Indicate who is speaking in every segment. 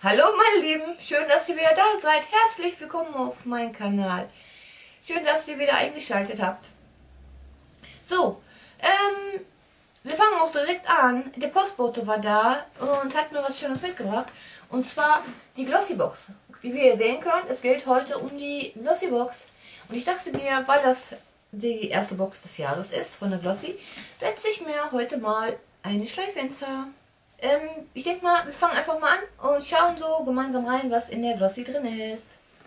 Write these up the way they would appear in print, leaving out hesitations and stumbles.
Speaker 1: Hallo meine Lieben, schön, dass ihr wieder da seid. Herzlich willkommen auf meinem Kanal. Schön, dass ihr wieder eingeschaltet habt. So, wir fangen auch direkt an. Der Postbote war da und hat mir was Schönes mitgebracht. Und zwar die Glossybox. Wie ihr sehen könnt, es geht heute um die Glossybox. Und ich dachte mir, weil das die erste Box des Jahres ist von der Glossy, setze ich mir heute mal eine Schleifenster. Ich denke mal, wir fangen einfach mal an und schauen so gemeinsam rein, was in der Glossy drin ist.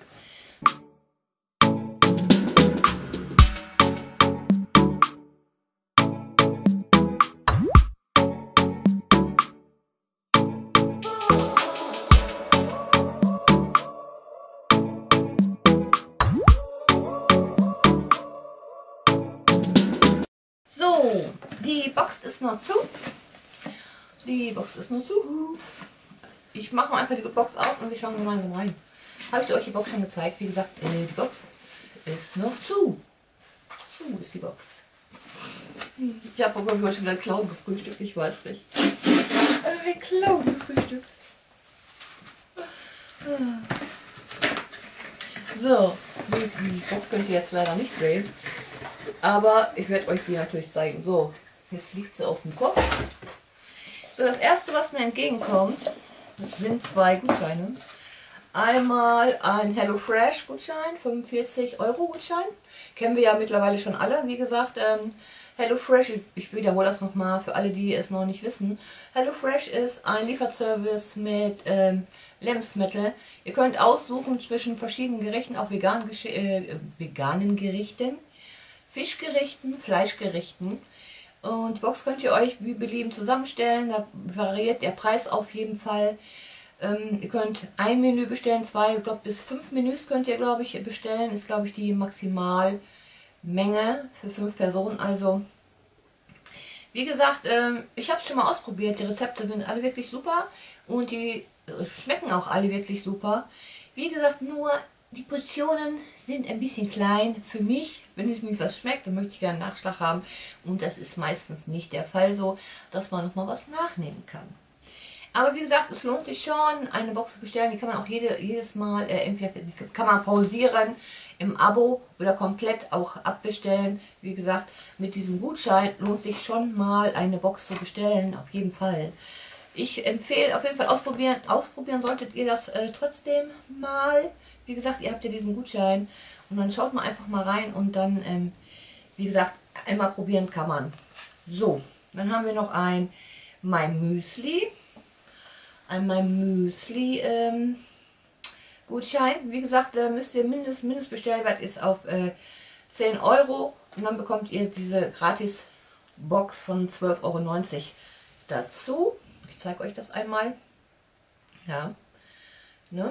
Speaker 1: So, die Box ist noch zu. Die Box ist noch zu. Ich mache mal einfach die Box auf und wir schauen gemeinsam rein. Habe ich euch die Box schon gezeigt? Wie gesagt, die Box ist noch zu. Zu ist die Box. Ich habe aber heute schon wieder einen Clown gefrühstückt, ich weiß nicht. Ein Clown gefrühstückt. So, die Box könnt ihr jetzt leider nicht sehen. Aber ich werde euch die natürlich zeigen. So, jetzt liegt sie auf dem Kopf. So, das erste, was mir entgegenkommt, sind zwei Gutscheine. Einmal ein HelloFresh Gutschein, 45 € Gutschein. Kennen wir ja mittlerweile schon alle. Wie gesagt, HelloFresh, ich wiederhole das nochmal für alle, die es noch nicht wissen. HelloFresh ist ein Lieferservice mit Lebensmitteln. Ihr könnt aussuchen zwischen verschiedenen Gerichten, auch veganen Gerichten, Fischgerichten, Fleischgerichten. Und die Box könnt ihr euch wie beliebend zusammenstellen. Da variiert der Preis auf jeden Fall. Ihr könnt ein Menü bestellen, zwei, ich glaube bis 5 Menüs könnt ihr, glaube ich, bestellen. Ist, glaube ich, die Maximalmenge für 5 Personen. Also, wie gesagt, ich habe es schon mal ausprobiert. Die Rezepte sind alle wirklich super und die schmecken auch alle wirklich super. Wie gesagt, nur die Portionen sind ein bisschen klein für mich. Wenn es mir was schmeckt, dann möchte ich gerne einen Nachschlag haben. Und das ist meistens nicht der Fall so, dass man nochmal was nachnehmen kann. Aber wie gesagt, es lohnt sich schon, eine Box zu bestellen. Die kann man auch jedes Mal, entweder kann man pausieren im Abo oder komplett auch abbestellen. Wie gesagt, mit diesem Gutschein lohnt sich schon mal eine Box zu bestellen, auf jeden Fall. Ich empfehle auf jeden Fall ausprobieren. Ausprobieren solltet ihr das trotzdem mal. Wie gesagt, ihr habt ja diesen Gutschein und dann schaut mal einfach mal rein und dann, wie gesagt, einmal probieren kann man. So, dann haben wir noch ein My Müsli. Ein My Müsli Gutschein. Wie gesagt, müsst ihr Mindestbestellwert ist auf 10 € und dann bekommt ihr diese gratis Box von 12,90 € dazu. Ich zeige euch das einmal. Ja, ne?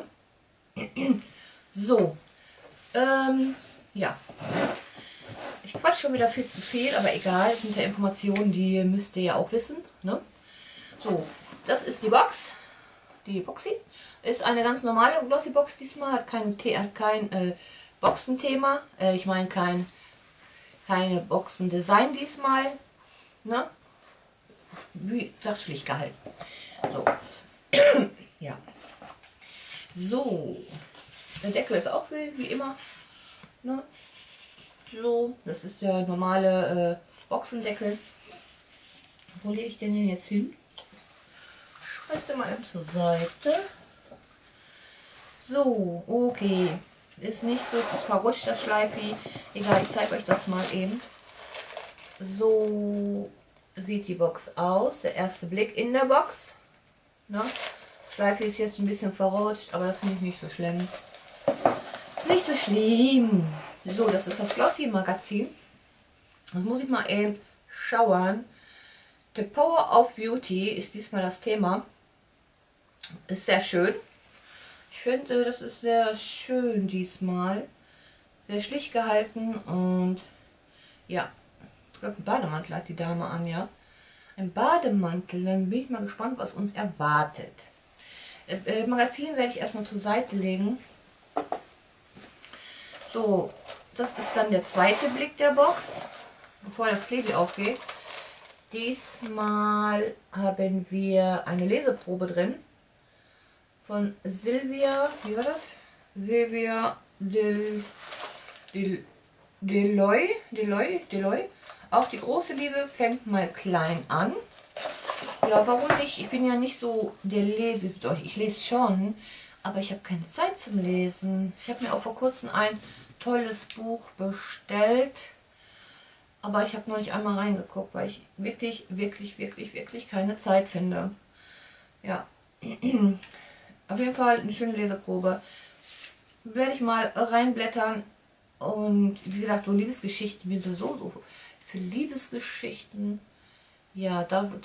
Speaker 1: So, ja, ich quatsch schon wieder viel zu viel, aber egal, das sind ja Informationen, die müsst ihr ja auch wissen, ne? So, das ist die Box, die Boxy, ist eine ganz normale Glossy Box diesmal, hat kein Boxenthema, ich meine keine Boxendesign diesmal, ne? Wie das schlicht gehalten. So, ja. So, der Deckel ist auch wie immer. Ne? So, das ist der normale Boxendeckel. Wo lege ich den denn jetzt hin? Schmeiß den mal eben zur Seite. So, okay. Ist nicht so verrutscht, das Schleifi. Egal, ich zeige euch das mal eben. So sieht die Box aus. Der erste Blick in der Box. Ne? Schleife ist jetzt ein bisschen verrutscht, aber das finde ich nicht so schlimm. Ist nicht so schlimm. So, das ist das Glossy Magazin. Das muss ich mal eben schauen. The Power of Beauty ist diesmal das Thema. Ist sehr schön. Ich finde, das ist sehr schön diesmal. Sehr schlicht gehalten und ja, ich glaube, einen Bademantel hat die Dame an, ja. Ein Bademantel, dann bin ich mal gespannt, was uns erwartet. Magazin werde ich erstmal zur Seite legen. So, das ist dann der zweite Blick der Box, bevor das Klebi aufgeht. Diesmal haben wir eine Leseprobe drin von Silvia, wie war das? Silvia Deloy. Auch die große Liebe fängt mal klein an. Ja, warum nicht? Ich bin ja nicht so der Leser. Ich lese schon, aber ich habe keine Zeit zum Lesen. Ich habe mir auch vor kurzem ein tolles Buch bestellt. Aber ich habe noch nicht einmal reingeguckt, weil ich wirklich keine Zeit finde. Ja, auf jeden Fall eine schöne Leseprobe. Werde ich mal reinblättern. Und wie gesagt, so Liebesgeschichten, bin so für Liebesgeschichten. Ja,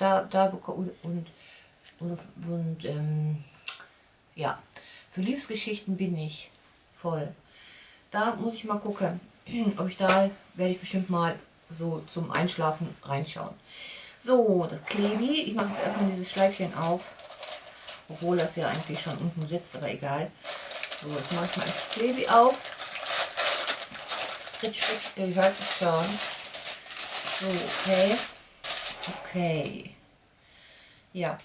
Speaker 1: ja, für Liebesgeschichten bin ich voll. Da muss ich mal gucken, ob ich da, werde ich bestimmt mal so zum Einschlafen reinschauen. So, das Klebi, ich mache jetzt erstmal dieses Schleifchen auf, obwohl das ja eigentlich schon unten sitzt, aber egal. So, jetzt mache ich mal das Klebi auf. Ich halte es schon. So, okay. Okay. Ja.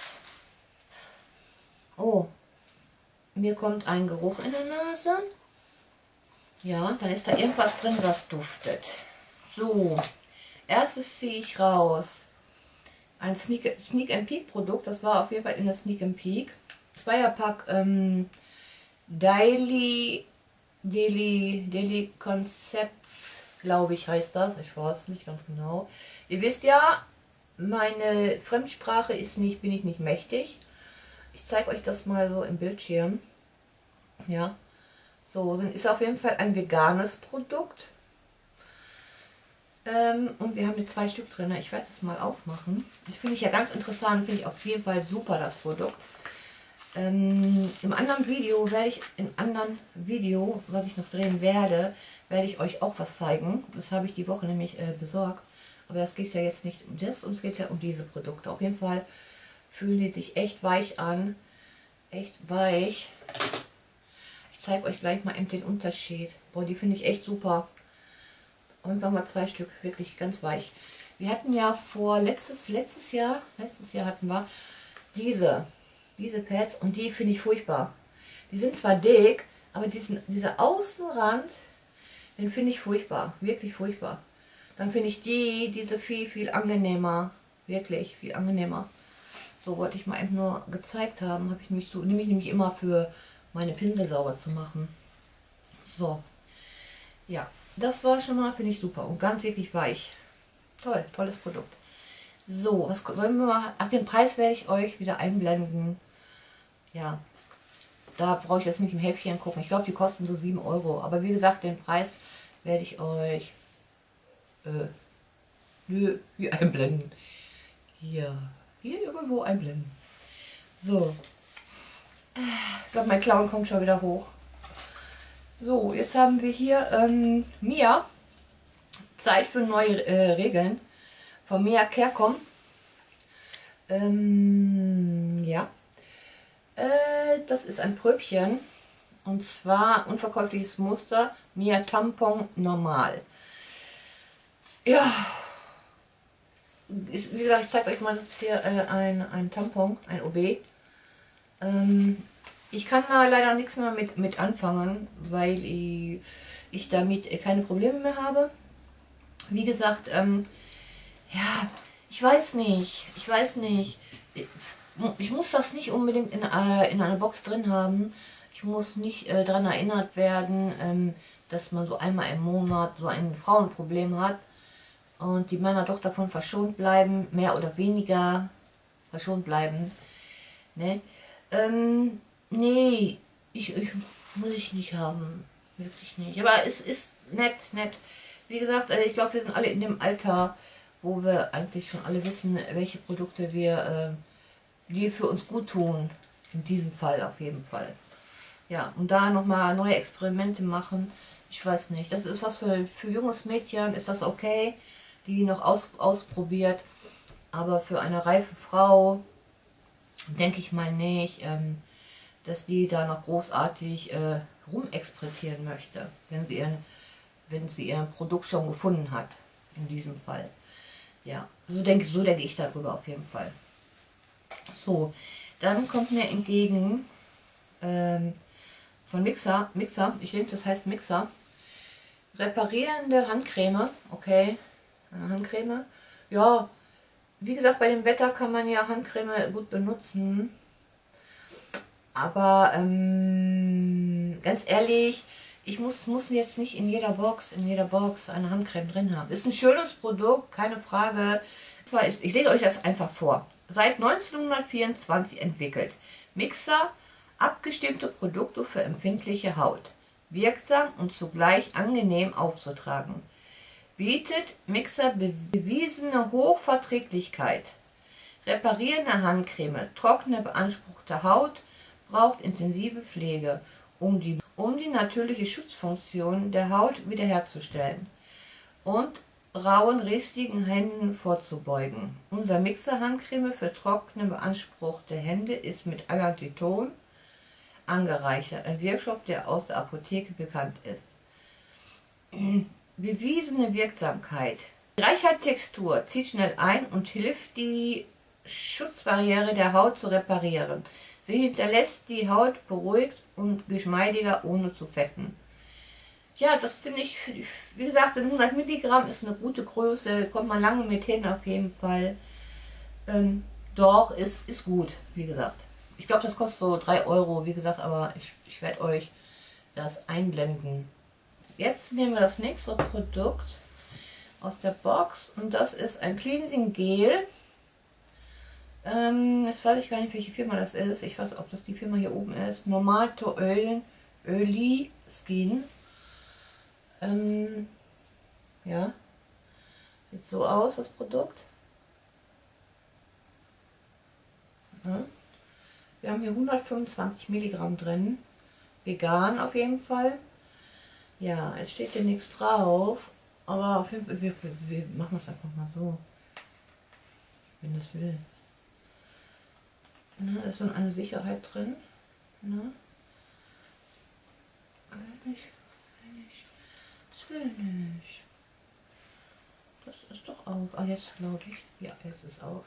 Speaker 1: Oh. Mir kommt ein Geruch in der Nase. Ja, dann ist da irgendwas drin, was duftet. So. Erstes ziehe ich raus. Ein Sneak Peek Produkt. Das war auf jeden Fall in der Sneak Peek. Zweierpack Daily Concepts, glaube ich, heißt das. Ich weiß nicht ganz genau. Ihr wisst ja, meine Fremdsprache bin ich nicht mächtig. Ich zeige euch das mal so im Bildschirm. Ja. So, dann ist auf jeden Fall ein veganes Produkt. Und wir haben hier 2 Stück drin. Ich werde es mal aufmachen. Das finde ich ja ganz interessant. Finde ich auf jeden Fall super, das Produkt. Im anderen Video was ich noch drehen werde, werde ich euch auch was zeigen. Das habe ich die Woche nämlich besorgt. Aber das geht ja jetzt nicht um das, und es geht ja um diese Produkte. Auf jeden Fall fühlen die sich echt weich an. Echt weich. Ich zeige euch gleich mal eben den Unterschied. Boah, die finde ich echt super. Einfach mal 2 Stück, wirklich ganz weich. Wir hatten ja letztes Jahr hatten wir diese Pads, und die finde ich furchtbar. Die sind zwar dick, aber dieser Außenrand, den finde ich furchtbar, wirklich furchtbar. Dann finde ich diese viel angenehmer, wirklich viel angenehmer. So wollte ich mal eben nur gezeigt haben, nehme ich nämlich immer für meine Pinsel sauber zu machen. So, ja, das war schon mal, finde ich super und ganz wirklich weich. Toll, tolles Produkt. So, was sollen wir mal? Ach, den Preis werde ich euch wieder einblenden. Ja, da brauche ich jetzt nicht im Häppchen gucken. Ich glaube, die kosten so 7 Euro. Aber wie gesagt, den Preis werde ich euch hier einblenden. Hier irgendwo einblenden. So. Ich glaube, mein Clown kommt schon wieder hoch. So, jetzt haben wir hier Mia. Zeit für neue Regeln. Von Mia Kerkom. Ja. Das ist ein Pröbchen. Und zwar unverkäufliches Muster. Mia Tampon normal. Ja. Wie gesagt, ich zeige euch mal, das ist hier ein Tampon, ein OB. Ich kann da leider nichts mehr mit anfangen, weil ich damit keine Probleme mehr habe. Wie gesagt, ja, ich weiß nicht. Ich muss das nicht unbedingt in einer Box drin haben. Ich muss nicht daran erinnert werden, dass man so einmal im Monat so ein Frauenproblem hat. Und die Männer doch davon verschont bleiben, mehr oder weniger verschont bleiben. Ne? Nee, muss ich nicht haben. Wirklich nicht. Aber es ist nett. Wie gesagt, ich glaube, wir sind alle in dem Alter, wo wir eigentlich schon alle wissen, welche Produkte die für uns gut tun. In diesem Fall auf jeden Fall. Ja, und da nochmal neue Experimente machen. Ich weiß nicht. Das ist was für junges Mädchen, ist das okay, die noch ausprobiert. Aber für eine reife Frau denke ich mal nicht, dass die da noch großartig rumexperimentieren möchte, wenn sie ihr Produkt schon gefunden hat, in diesem Fall. Ja, so denke ich darüber auf jeden Fall. So, dann kommt mir entgegen von Mixer, ich denke, das heißt Mixer. Reparierende Handcreme, okay, Handcreme. Ja, wie gesagt, bei dem Wetter kann man ja Handcreme gut benutzen. Aber ganz ehrlich, ich muss jetzt nicht in jeder Box eine Handcreme drin haben. Ist ein schönes Produkt, keine Frage. Ich lese euch das einfach vor. Seit 1924 entwickelt. Mixer, abgestimmte Produkte für empfindliche Haut. Wirksam und zugleich angenehm aufzutragen. Bietet Mixer bewiesene Hochverträglichkeit. Reparierende Handcreme, trockene, beanspruchte Haut, braucht intensive Pflege, um die natürliche Schutzfunktion der Haut wiederherzustellen und rauen, rissigen Händen vorzubeugen. Unser Mixer-Handcreme für trockene, beanspruchte Hände ist mit Allantoin angereichert, ein Wirkstoff, der aus der Apotheke bekannt ist. Bewiesene Wirksamkeit. Reicher Textur zieht schnell ein und hilft, die Schutzbarriere der Haut zu reparieren. Sie hinterlässt die Haut beruhigt und geschmeidiger, ohne zu fetten. Ja, das finde ich, wie gesagt, 100 Milligramm ist eine gute Größe, kommt man lange mit hin auf jeden Fall. Doch, ist gut, wie gesagt. Ich glaube, das kostet so 3 Euro, wie gesagt, aber ich werde euch das einblenden. Jetzt nehmen wir das nächste Produkt aus der Box und das ist ein Cleansing Gel. Jetzt weiß ich gar nicht, welche Firma das ist. Ich weiß, ob das die Firma hier oben ist. Normal to Oily Skin. Ja, sieht so aus, das Produkt. Ja. Wir haben hier 125 Milligramm drin. Vegan auf jeden Fall. Ja, jetzt steht hier nichts drauf. Aber auf jeden Fall, wir machen es einfach mal so. Wenn das will. Na, ist so eine Sicherheit drin. Na. Will nicht. Das will nicht. Das ist doch auf. Ah, jetzt glaube ich. Ja, jetzt ist auf.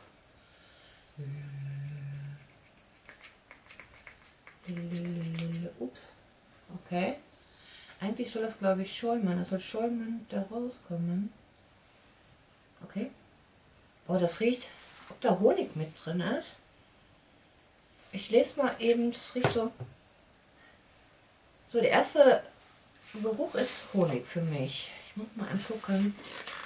Speaker 1: Ups. Okay. Eigentlich soll das, glaube ich, schäumen. Das soll schäumen da rauskommen. Okay. Boah, das riecht, ob da Honig mit drin ist. Ich lese mal eben, das riecht so. So, der erste Geruch ist Honig für mich. Ich muss mal gucken.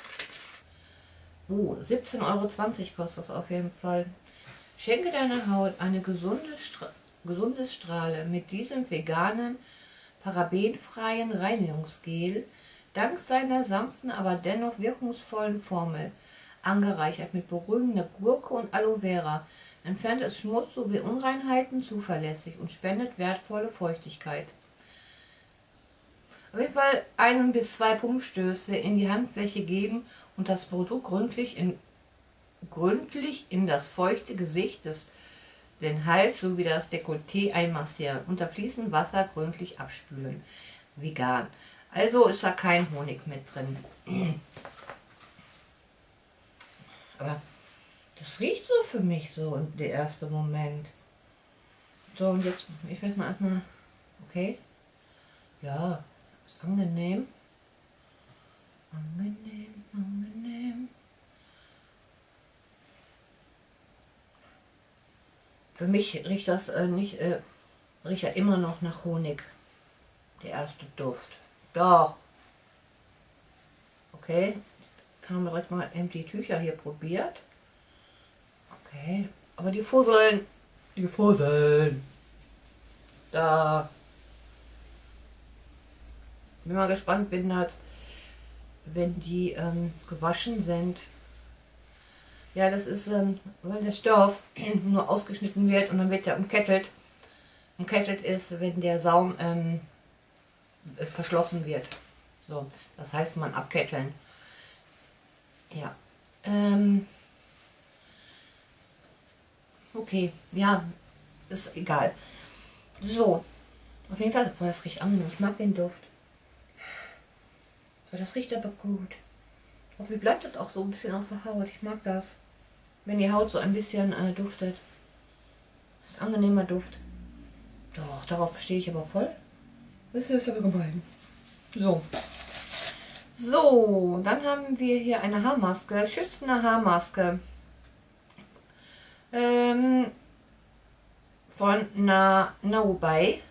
Speaker 1: 17,20 Euro kostet das auf jeden Fall. Schenke deiner Haut eine gesunde Strahle mit diesem veganen, parabenfreien Reinigungsgel, dank seiner sanften, aber dennoch wirkungsvollen Formel, angereichert mit beruhigender Gurke und Aloe Vera, entfernt es Schmutz sowie Unreinheiten zuverlässig und spendet wertvolle Feuchtigkeit. Auf jeden Fall 1 bis 2 Pumpstöße in die Handfläche geben und das Produkt gründlich in das feuchte Gesicht, den Hals sowie das Dekolleté einmassieren. Unter fließendem Wasser gründlich abspülen. Vegan. Also ist da kein Honig mit drin. Aber das riecht so für mich so in der erste Moment. So, und jetzt, ich werde mal erstmal, okay. Ja, ist angenehm. Angenehm. Für mich riecht das riecht ja immer noch nach Honig. Der erste Duft. Doch. Okay. Dann haben wir direkt mal eben die Tücher hier probiert. Okay. Aber die Fusseln. Da. Bin mal gespannt, wenn die gewaschen sind. Ja, das ist, weil der Stoff nur ausgeschnitten wird und dann wird er umkettelt. Umkettelt ist, wenn der Saum verschlossen wird. So, das heißt man abketteln. Ja. Okay, ja, ist egal. So, auf jeden Fall, boah, das riecht angenehm. Ich mag den Duft. So, das riecht aber gut. Und wie bleibt das auch so ein bisschen auf der Haut? Ich mag das. Wenn die Haut so ein bisschen duftet. Das ist ein angenehmer Duft. Doch, darauf stehe ich aber voll. Das ist aber gemein. So. So, dann haben wir hier eine Haarmaske, schützende Haarmaske. Von Naubai,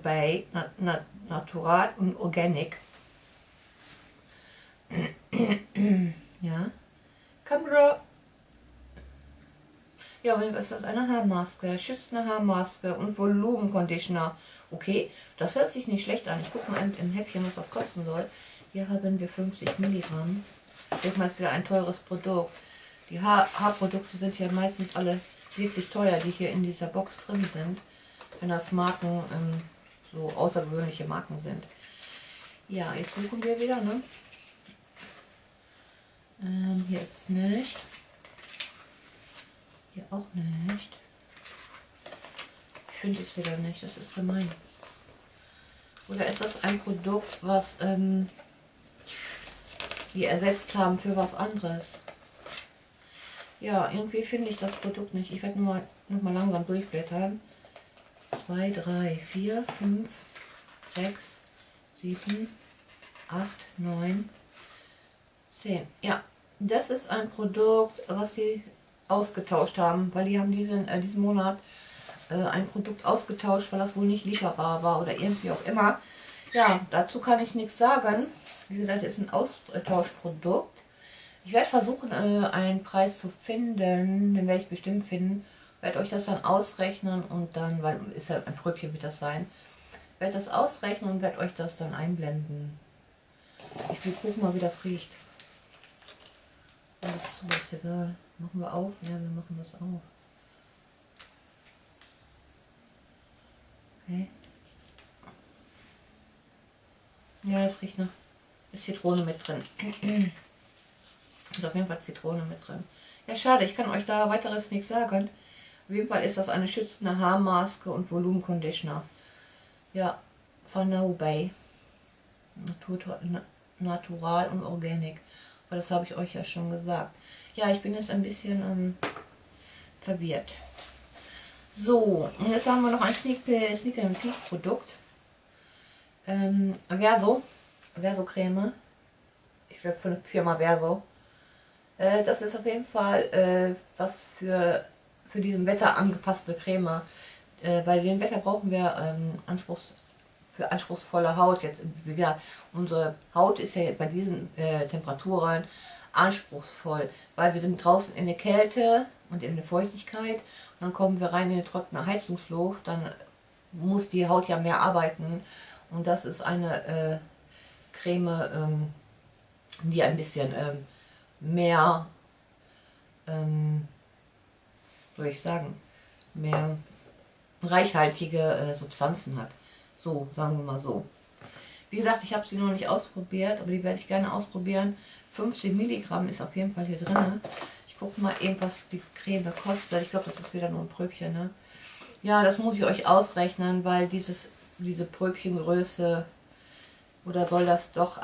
Speaker 1: Natural und Organic. Ja. Kamera. Ja, und ist das eine Haarmaske, schützende Haarmaske und Volumenconditioner. Okay, das hört sich nicht schlecht an. Ich gucke mal im Häppchen, was das kosten soll. Hier haben wir 50 Milligramm. Ich denke mal, ist wieder ein teures Produkt. Die Haarprodukte sind ja meistens alle wirklich teuer, die hier in dieser Box drin sind. Wenn das Marken, so außergewöhnliche Marken sind. Ja, jetzt suchen wir wieder, ne? Hier ist es nicht. Hier auch nicht. Ich finde es wieder nicht, das ist gemein. Oder ist das ein Produkt, was die ersetzt haben für was anderes? Ja, irgendwie finde ich das Produkt nicht. Ich werde noch mal langsam durchblättern. 2, 3, 4, 5, 6, 7, 8, 9, 10. Ja, das ist ein Produkt, was sie ausgetauscht haben, weil die haben diesen Monat ein Produkt ausgetauscht, weil das wohl nicht lieferbar war oder irgendwie auch immer. Ja, dazu kann ich nichts sagen. Wie gesagt, ist ein Austauschprodukt. Ich werde versuchen, einen Preis zu finden, den werde ich bestimmt finden. Werde euch das dann ausrechnen und dann, weil ist ja ein Pröbchen wird das sein, werde das ausrechnen und werde euch das dann einblenden. Ich will gucken mal, wie das riecht. Das ist egal. Machen wir auf? Ja, wir machen das auf. Okay. Ja, das riecht nach. Ist Zitrone mit drin. Ist auf jeden Fall Zitrone mit drin. Ja, schade, ich kann euch da weiteres nichts sagen. Auf jeden Fall ist das eine schützende Haarmaske und Volumenconditioner. Ja, von Naubai. Natural und Organic. Aber das habe ich euch ja schon gesagt. Ja, ich bin jetzt ein bisschen verwirrt. So, und jetzt haben wir noch ein Sneak Peek Produkt. Verso Creme. Ich glaube von der Firma Verso. Das ist auf jeden Fall was für diesem Wetter angepasste Creme. Bei dem Wetter brauchen wir für anspruchsvolle Haut. Jetzt, wie gesagt, unsere Haut ist ja bei diesen Temperaturen anspruchsvoll, weil wir sind draußen in der Kälte und in der Feuchtigkeit und dann kommen wir rein in die trockene Heizungsluft, dann muss die Haut ja mehr arbeiten und das ist eine Creme, die ein bisschen mehr, soll ich sagen, mehr reichhaltige Substanzen hat. So, sagen wir mal so. Wie gesagt, ich habe sie noch nicht ausprobiert, aber die werde ich gerne ausprobieren. 50 Milligramm ist auf jeden Fall hier drin. Ich gucke mal eben, was die Creme kostet. Ich glaube, das ist wieder nur ein Pröbchen, ne? Ja, das muss ich euch ausrechnen, weil diese Pröbchengröße, oder soll das doch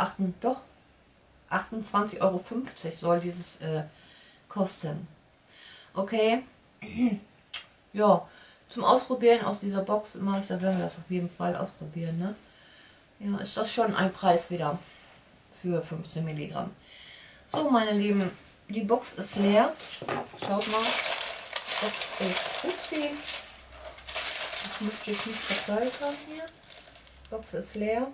Speaker 1: 28,50 € soll dieses kosten. Okay. Ja, zum Ausprobieren aus dieser Box mache ich, da werden wir das auf jeden Fall ausprobieren, ne? Ja, ist das schon ein Preis wieder für 15 Milligramm. So, meine Lieben, die Box ist leer. Schaut mal, das ist Upsi. Das müsste jetzt nicht verteilt haben hier. Die Box ist leer.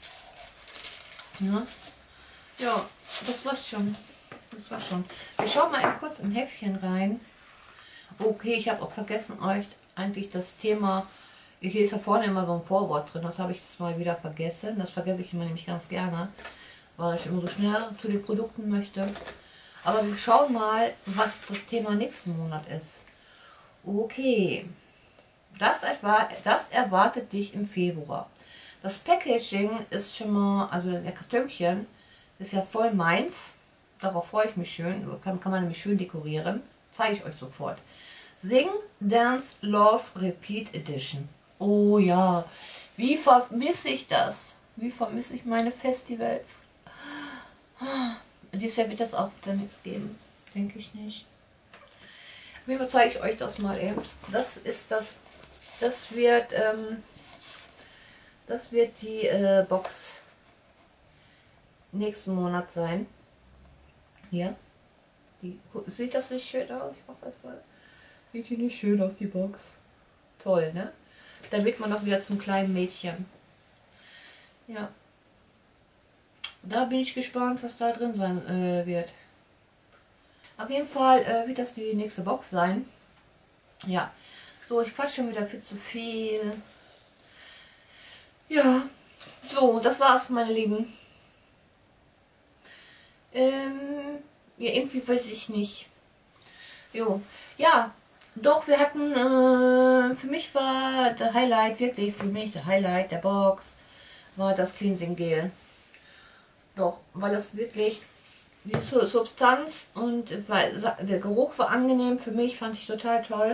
Speaker 1: Ja, ja, das war's schon. Das war's schon. Wir schauen mal eben kurz im Häppchen rein. Okay, ich habe auch vergessen, euch eigentlich das Thema. Hier ist ja vorne immer so ein Vorwort drin, das habe ich jetzt mal wieder vergessen. Das vergesse ich immer nämlich ganz gerne, weil ich immer so schnell zu den Produkten möchte. Aber wir schauen mal, was das Thema nächsten Monat ist. Okay, das erwartet dich im Februar. Das Packaging ist schon mal, also der Kartönchen ist ja voll meins. Darauf freue ich mich schön, kann man nämlich schön dekorieren. Zeige ich euch sofort. Sing, Dance, Love, Repeat Edition. Oh ja, wie vermisse ich das? Wie vermisse ich meine Festivals? Dieses Jahr wird das auch wieder nichts geben. Denke ich nicht. Wie zeige ich euch das mal eben? Das ist das wird Das wird die Box nächsten Monat sein. Hier. Sieht das nicht schön aus? Ich mach das mal. Sieht die nicht schön aus, die Box? Toll, ne? Da wird man auch wieder zum kleinen Mädchen. Ja. Da bin ich gespannt, was da drin sein wird. Auf jeden Fall wird das die nächste Box sein. Ja. So, ich quatsch schon wieder viel zu viel. Ja. So, das war's, meine Lieben. Ja, irgendwie weiß ich nicht. Jo. Ja. Doch, wir hatten, für mich war der Highlight, wirklich für mich der Highlight der Box, war das Cleansing Gel. Doch, weil das wirklich die Substanz und der Geruch war angenehm für mich, fand ich total toll.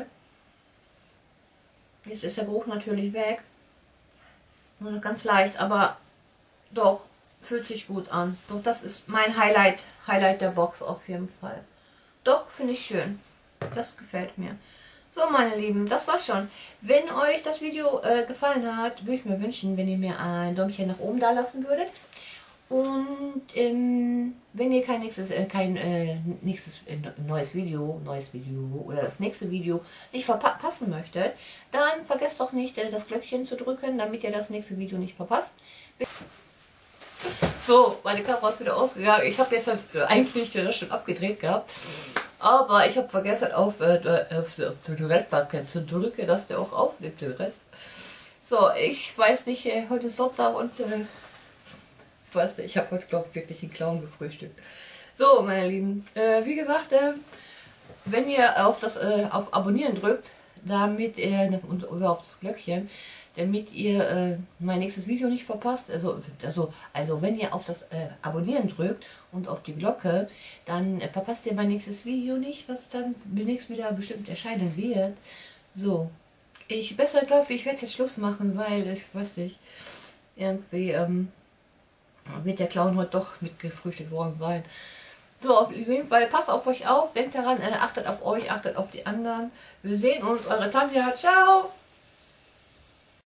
Speaker 1: Jetzt ist der Geruch natürlich weg. Nur noch ganz leicht, aber doch, fühlt sich gut an. Doch, das ist mein Highlight der Box auf jeden Fall. Doch, finde ich schön. Das gefällt mir. So, meine Lieben, das war's schon. Wenn euch das Video gefallen hat, würde ich mir wünschen, wenn ihr mir ein Däumchen nach oben da lassen würdet. Und wenn ihr kein neues Video oder das nächste Video nicht verpassen möchtet, dann vergesst doch nicht, das Glöckchen zu drücken, damit ihr das nächste Video nicht verpasst. So, meine Kamera ist wieder ausgegangen. Ich habe jetzt eigentlich das schon abgedreht gehabt. Aber ich habe vergessen, auf die Toilettenbacke zu drücken, dass der auch aufnimmt, den Rest. So, ich weiß nicht, heute ist Sonntag und ich weiß nicht, ich habe heute, glaube ich, wirklich einen Clown gefrühstückt. So, meine Lieben, wie gesagt, wenn ihr auf Abonnieren drückt, damit ihr, oder auf das Glöckchen, damit ihr mein nächstes Video nicht verpasst, also wenn ihr auf das Abonnieren drückt und auf die Glocke, dann verpasst ihr mein nächstes Video nicht, was dann demnächst wieder bestimmt erscheinen wird. So, ich werde jetzt Schluss machen, weil ich weiß nicht, irgendwie wird der Clown heute doch mitgefrühstückt worden sein. So, auf jeden Fall, passt auf euch auf, denkt daran, achtet auf euch, achtet auf die anderen. Wir sehen uns, eure Tanja, ciao!